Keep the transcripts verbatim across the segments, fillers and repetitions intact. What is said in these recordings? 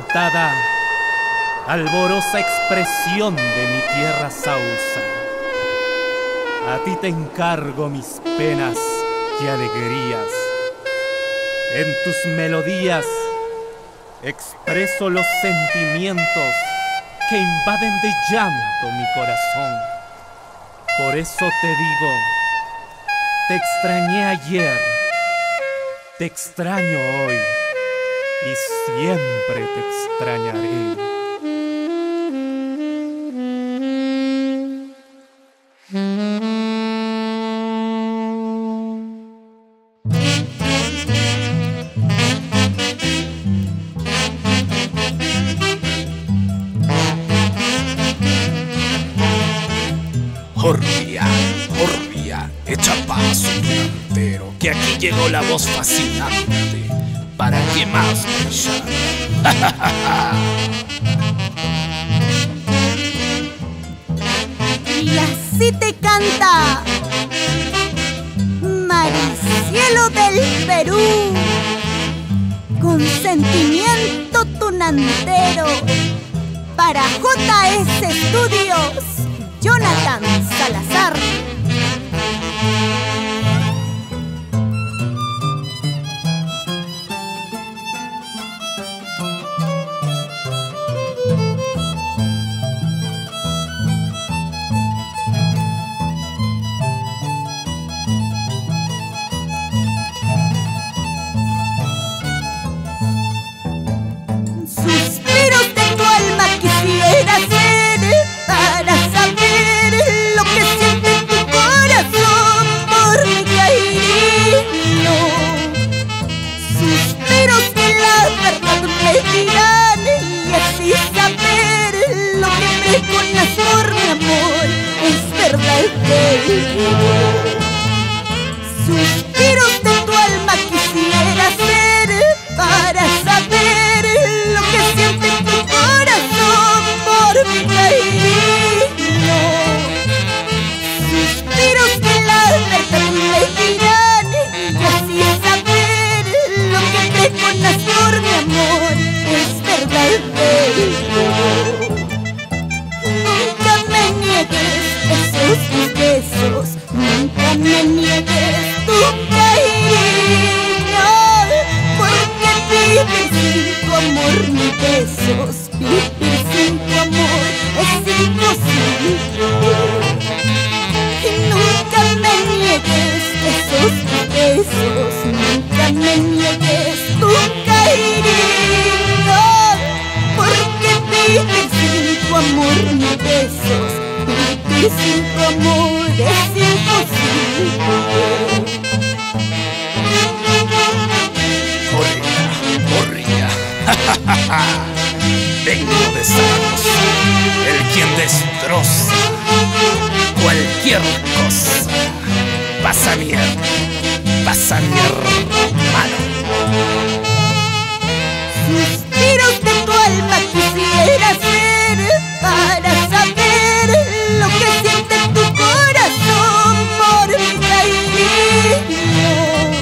encantada, alborosa expresión de mi tierra sausa. A ti te encargo mis penas y alegrías. En tus melodías expreso los sentimientos que invaden de llanto mi corazón. Por eso te digo, te extrañé ayer, te extraño hoy y siempre te extrañaré. Horria, horria, echa paso delantero, que aquí llegó la voz fascinante para que más brillar. Y así te canta Maricielo del Perú, con sentimiento tunantero, para J S Studios, Jonathan Salazar. Suspiros de tu alma quisiera ser para saber lo que siente tu corazón por mi cariño. Suspiros que la verdad me dirán y así saber lo que me conas por mi amor es verdadero. Suspiros de tu alma quisiera ser para saber lo que siente tu corazón por mi cariño. Suspiros que la verdad me dirán y así saber lo que te conas por mi amor es verdadero. Nunca me niegues esos tus besos, nunca me niegues tu cariño, porque vivir sin tu amor ni besos, vivir sin tu amor es imposible. Y nunca me niegues esos tus besos, nunca me niegues tu cariño, porque vivir sin tu amor ni besos, vivir sin tu amor es imposible. Horria, horria, vengo de Zaragoza, el quien destroza cualquier cosa. Pasa mierda, pasa mierda, Suspiros de tu alma quisiera ser para saber lo que siente tu corazón por mi cariño.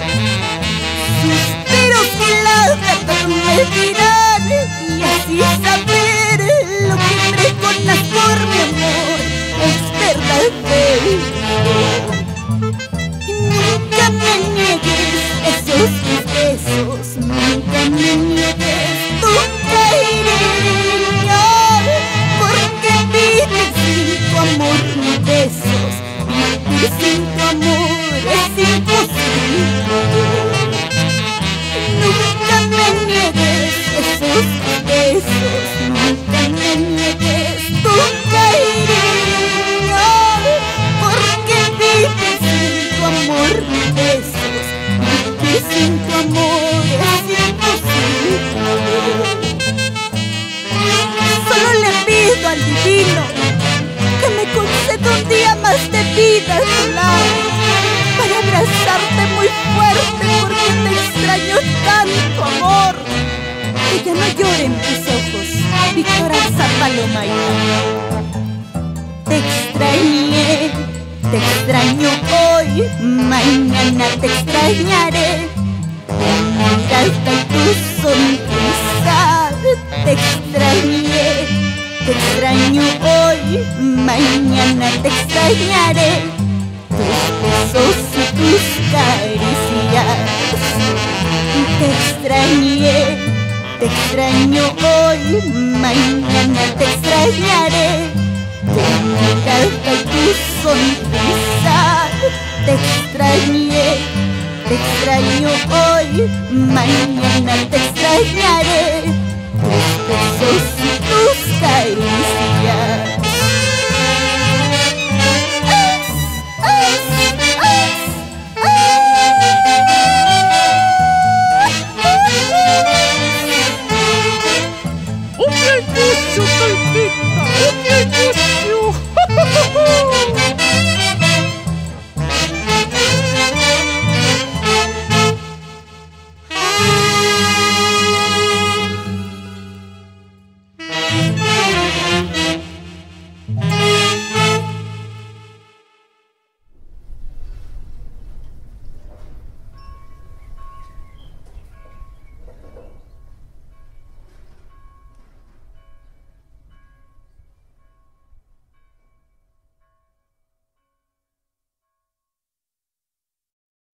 Suspiros que la verdad me dirán y así saber lo que me conas por mi amor es verdadero. Y nunca me niegues esos tus besos, nunca me niegues tu cariño, porque vivir sin tu amor ni besos, vivir sin tu amor es imposible. Nunca me niegues esos tus besos, nunca me niegues tu cariño, porque vivir sin tu amor ni besos, vivir sin tu amor es imposible. Solo le pido al divino que me conceda un día más de vida a tu lado, para abrazarte muy fuerte porque te extraño tanto, amor. Que ya no lloren tus ojos, Víctor Alza Paloma. Te extrañé, te extraño hoy, mañana te extrañaré. Tu mirada y tu sonrisa te extrañé, te extraño hoy, mañana te extrañaré. Tus besos y tus caricias, te extrañé, te extraño hoy, mañana te extrañaré. Tu mirada y tu sonrisa, te extrañé, te extraño hoy, mañana te extrañaré. Tus besos y tus caricias.